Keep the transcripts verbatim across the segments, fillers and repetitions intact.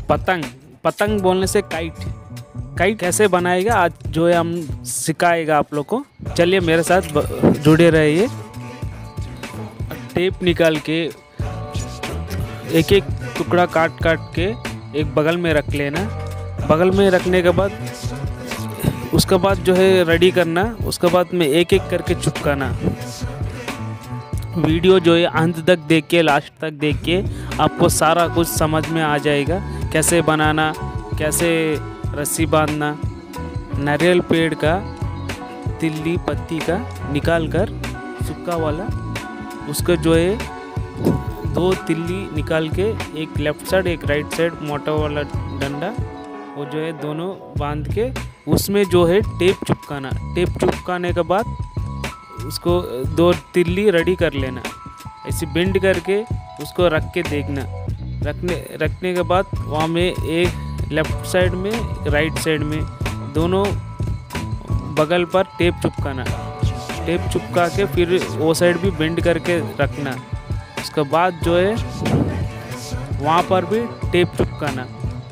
पतंग पतंग बोलने से काइट काइट कैसे बनाएगा आज जो है हम सिखाएगा आप लोग को। चलिए मेरे साथ जुड़े रहिए। टेप निकाल के एक एक टुकड़ा काट काट के एक बगल में रख लेना। बगल में रखने के बाद उसके बाद जो है रेडी करना। उसके बाद में एक एक करके चिपकाना। वीडियो जो है अंत तक देख के लास्ट तक देख के आपको सारा कुछ समझ में आ जाएगा, कैसे बनाना, कैसे रस्सी बांधना। नारियल पेड़ का तिल्ली पत्ती का निकाल कर सूखा वाला उसका जो है दो तिल्ली निकाल के एक लेफ्ट साइड एक राइट साइड मोटा वाला डंडा वो जो है दोनों बांध के उसमें जो है टेप चिपकाना। टेप चिपकाने के बाद उसको दो तिल्ली रेडी कर लेना। ऐसे बेंड करके उसको रख के देखना। रखने रखने के बाद वहाँ में एक लेफ्ट साइड में राइट साइड में दोनों बगल पर टेप चिपकाना। टेप चिपका के फिर वो साइड भी बेंड करके रखना। उसके बाद जो है वहाँ पर भी टेप चिपकाना।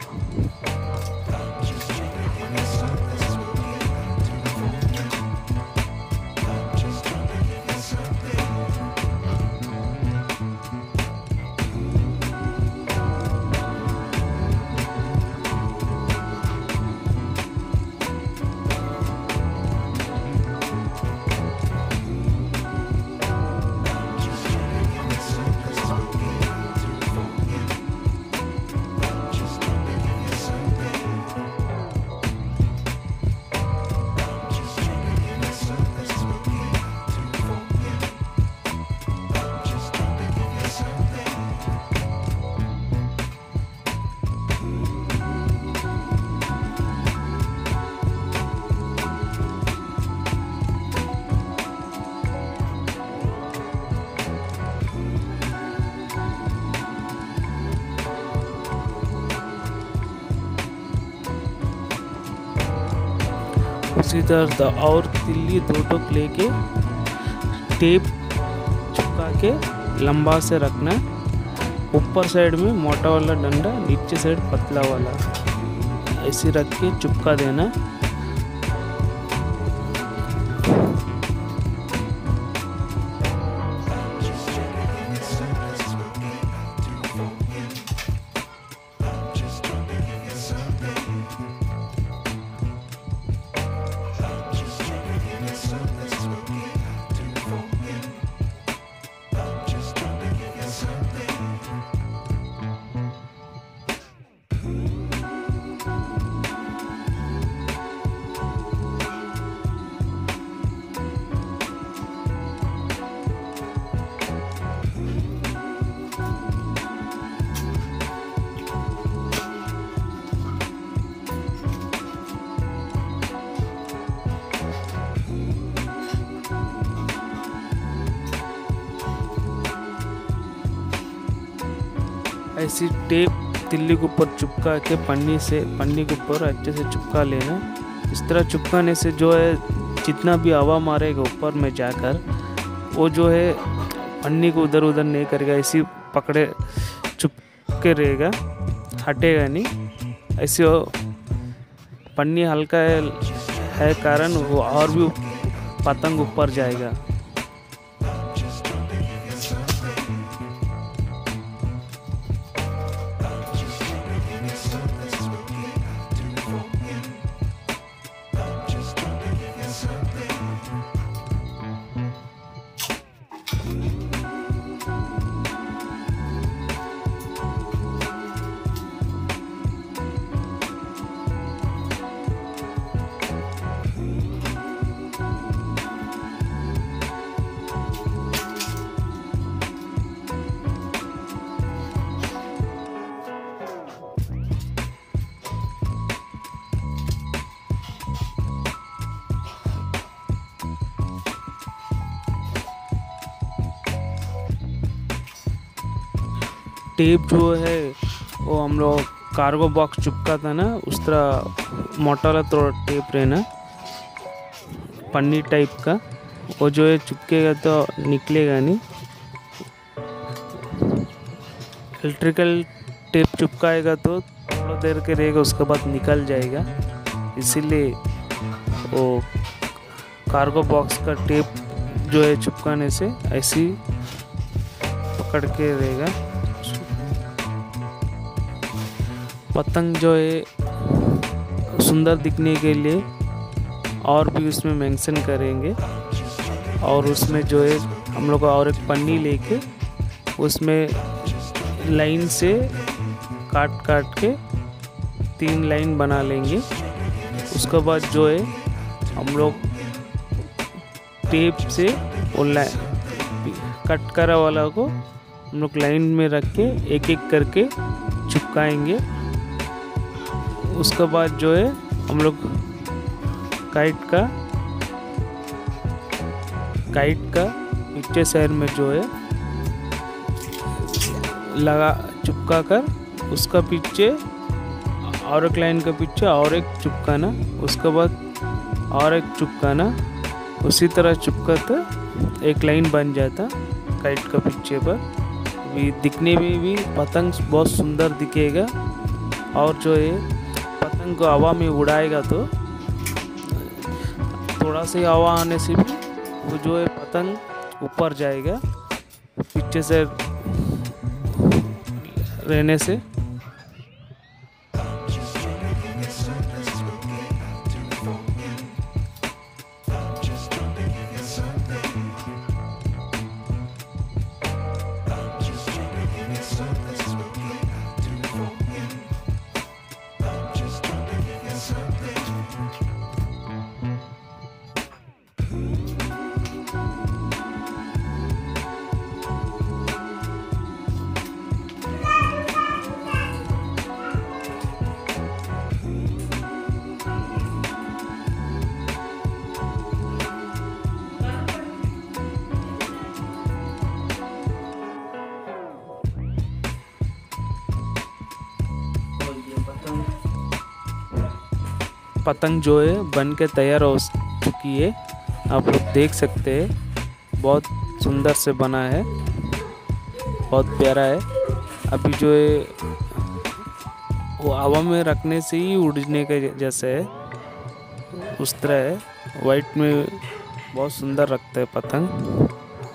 उसी तरह और तिल्ली दो टोक लेके टेप चिपका के लंबा से रखना। ऊपर साइड में मोटा वाला डंडा, नीचे साइड पतला वाला, ऐसे रख के चिपका देना। ऐसी टेप तिल्ली के ऊपर चिपका के पन्नी से पन्नी के ऊपर अच्छे से चिपका लेना। इस तरह चिपकाने से जो है जितना भी हवा मारेगा ऊपर में जाकर वो जो है पन्नी को उधर उधर नहीं करेगा, ऐसी पकड़े चिपके रहेगा, हटेगा नहीं। ऐसे पन्नी हल्का है, है कारण वो और भी पतंग ऊपर जाएगा। टेप जो है वो हम लोग कार्गो बॉक्स चिपका था ना, उस तरह मोटा वाला तो टेप रहना पन्नी टाइप का, वो जो है चिपकेगा तो निकलेगा नहीं। इलेक्ट्रिकल टेप चिपकाएगा तो थोड़ा देर के रहेगा, उसके बाद निकल जाएगा। इसीलिए वो कार्गो बॉक्स का टेप जो है चिपकाने से ऐसे ही पकड़ के रहेगा। पतंग जो है सुंदर दिखने के लिए और भी उसमें मेंशन करेंगे, और उसमें जो है हम लोग और एक पन्नी लेके उसमें लाइन से काट काट के तीन लाइन बना लेंगे। उसके बाद जो है हम लोग टेप से वो कट करा वाला को हम लोग लाइन में रख के एक एक करके चिपकाएंगे। उसके बाद जो है हम लोग काइट का काइट का पीछे साइड में जो है लगा चिपका कर उसका पीछे और एक लाइन के पीछे और एक चिपकाना, उसके बाद और एक चिपकाना, उसी तरह चिपकाते एक लाइन बन जाता काइट का पीछे पर। भी दिखने में भी पतंग बहुत सुंदर दिखेगा, और जो है पतंग को हवा में उड़ाएगा तो थोड़ा सा हवा आने से भी वो जो है पतंग ऊपर जाएगा पीछे से रहने से। पतंग जो है बन के तैयार हो चुकी है, आप लोग देख सकते हैं। बहुत सुंदर से बना है, बहुत प्यारा है। अभी जो है वो हवा में रखने से ही उड़ने के जैसे है, उस तरह है। वाइट में बहुत सुंदर रखते हैं पतंग।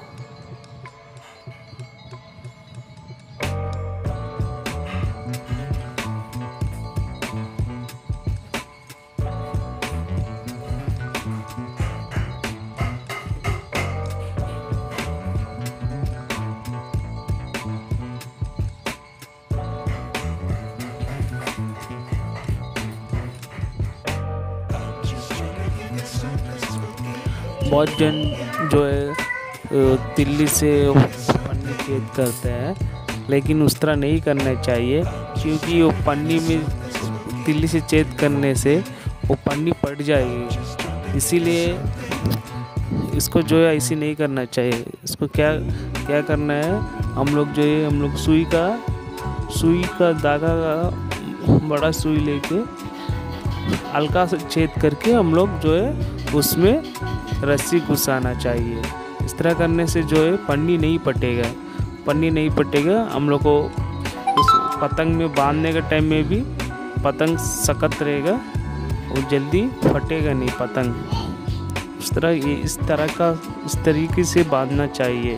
बहुत जन जो है तिल्ली से पन्नी छेद करते हैं, लेकिन उस तरह नहीं करना चाहिए, क्योंकि वो पन्नी में तिल्ली से छेद करने से वो पन्नी फट जाएगी। इसीलिए इसको जो है ऐसे नहीं करना चाहिए। इसको क्या क्या करना है, हम लोग जो है हम लोग सुई का सुई का धागा का बड़ा सुई लेके हल्का से छेद करके हम लोग जो है उसमें रस्सी घुसाना चाहिए। इस तरह करने से जो है पन्नी नहीं पटेगा पन्नी नहीं पटेगा हम लोग को उस पतंग में बांधने के टाइम में भी पतंग सख्त रहेगा और जल्दी फटेगा नहीं पतंग। इस तरह ये इस तरह का इस तरीके से बांधना चाहिए।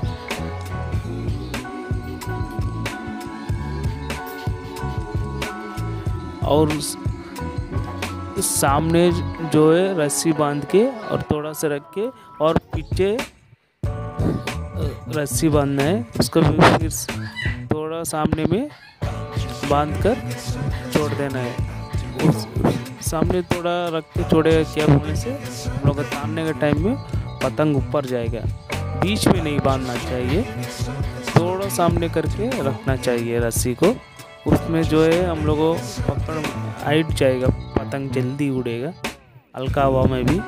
और सामने जो है रस्सी बांध के और थोड़ा सा रख के और पीछे रस्सी बांधना है, उसको फिर थोड़ा सामने में बांध कर छोड़ देना है। उस सामने थोड़ा रख के छोड़ेगा क्या बोलने से हम लोग तानने के टाइम में पतंग ऊपर जाएगा। बीच में नहीं बांधना चाहिए, थोड़ा सामने करके रखना चाहिए रस्सी को। उसमें जो है हम लोग को पकड़ हाइट जाएगा, पतंग जल्दी उड़ेगा हल्का हवा में भी।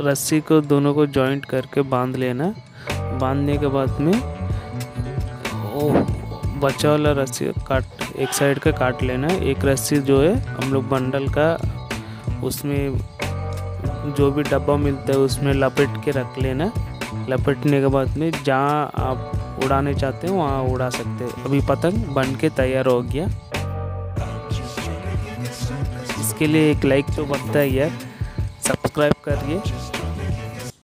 रस्सी को दोनों को जॉइंट करके बांध लेना। बांधने के बाद में ओ बचा वाला रस्सी काट एक साइड का काट लेना। एक रस्सी जो है हम लोग बंडल का उसमें जो भी डब्बा मिलता है उसमें लपेट के रख लेना। लपेटने के बाद में जहाँ आप उड़ाने चाहते हैं वहाँ उड़ा सकते हैं। अभी पतंग बन के तैयार हो गया। इसके लिए एक लाइक तो बनता ही है, सब्सक्राइब करिए।